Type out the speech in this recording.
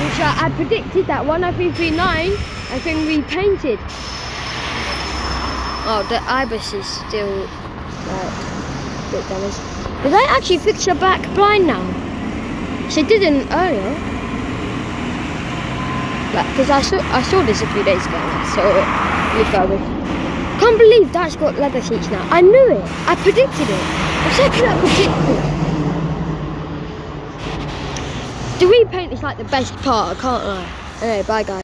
puncture. I predicted that 10339 has been repainted. Oh, the ibis is still like a bit damaged. Did I actually fix your back blind now? She didn't earlier. Because I saw this a few days ago. So refurbished. Can't believe that's got leather seats now. I knew it. I predicted it. I'm so good at predicting. The repaint is like the best part. I can't lie. Anyway, bye guys.